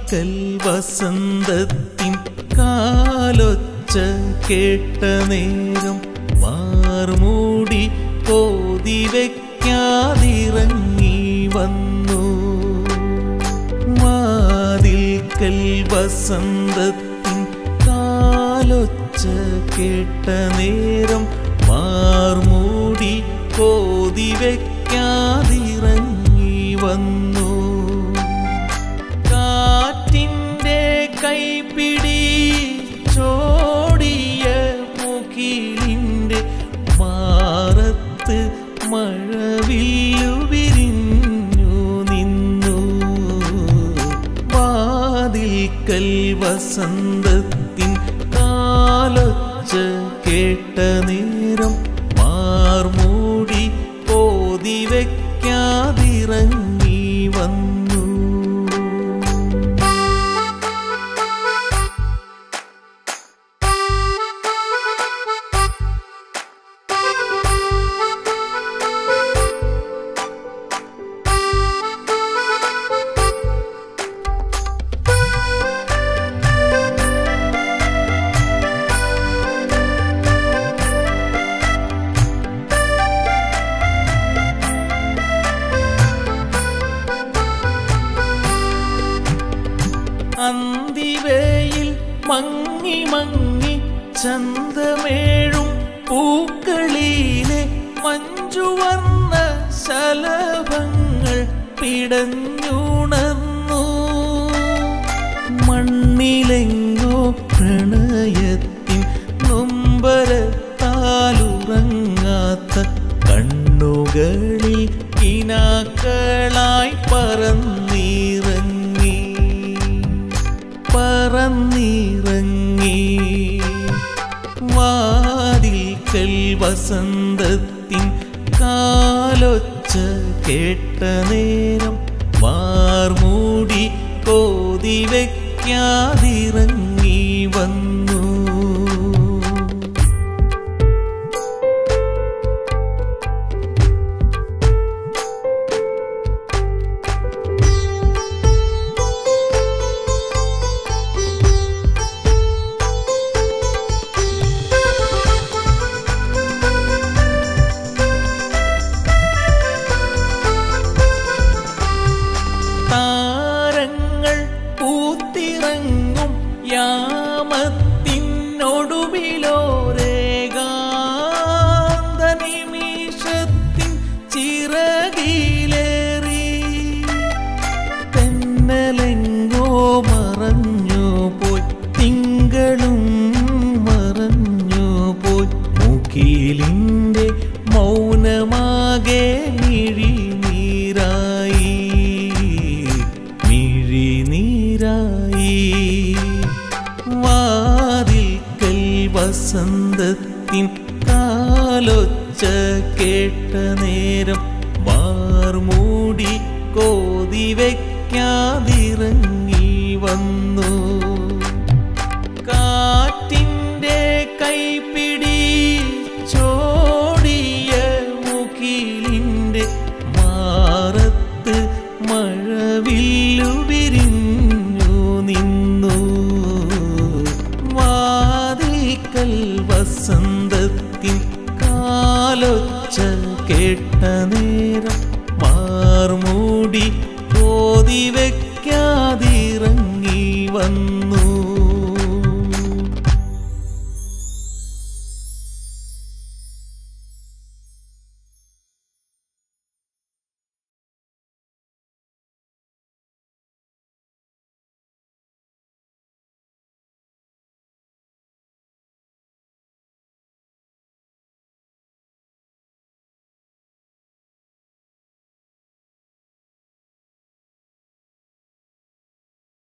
വാതിൽക്കൽ വസന്തത്തിൻ കാലൊച്ച കേട്ട നേരം മാർമൂടി കോതി വെക്കാതിറങ്ങി വന്നു. വാതിൽക്കൽ വസന്തത്തിൻ കാലൊച്ച കേട്ട നേരം മാർമൂടി കോതി വെക്കാതിറങ്ങി വന്നു. കാറ്റിൻ്റെ കൈപിടി ചോടിയ മുകിലിൻ്റെ മാറത്ത് മഴവില്ലു വിരിഞ്ഞു നിന്നു. വാതിൽക്കൽ വസന്തത്തിൻ കാലൊച്ച കേട്ട നേരം മാർമൂടി കോതി വെക്കാതിറങ്ങി വന്നു. അന്തിവയിൽ മങ്ങി മങ്ങി ചന്തമേഴും പൂക്കളിലെ മഞ്ജുവർണ്ണ ശലഭങ്ങൾ പിടഞ്ഞുണർന്നു. മണ്ണിലെങ്ങോ പ്രണയത്തിൻ നൊമ്പരത്താലുറങ്ങാത്ത കണ്ണുകളിൽ കിനാക്കളായി പറന്നിറങ്ങി. വാതിൽക്കൽ വസന്തത്തിൻ കാലൊച്ച കേട്ട നേരം മാർമൂടി കോതി വെക്കാതിറങ്ങി വന്നു. പൂത്തിറങ്ങും യാമത്തിനൊടുവിലോരേകാന്ത നിമിഷത്തിൻ ചിറകിലേറി തെന്നലെങ്ങോ മറഞ്ഞു പോയി, തിങ്കളും മറഞ്ഞു പോയി, മുകിലിൻ്റെ മൗനമാകെ മിഴിനീരായി. വാതിൽക്കൽ വസന്തത്തിൻ കാലൊച്ച കേട്ട നേരം മാർമൂടി കോതി വെക്കാതിറങ്ങി വന്നു. കാറ്റിൻ്റെ കൈപിടി ചോടിയ മുകിലിൻ്റെ മാറത്ത് മഴവില്ലു വിരിഞ്ഞു നിന്നു. വാതിൽക്കൽ വസന്തത്തിൻ കാലൊച്ച കേട്ട നേരം